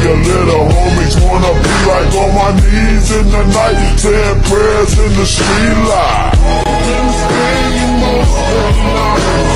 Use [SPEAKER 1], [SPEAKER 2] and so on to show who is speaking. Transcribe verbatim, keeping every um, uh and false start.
[SPEAKER 1] your little homies wanna be like on my knees in the night, saying prayers in the street light. Been staying most of the night.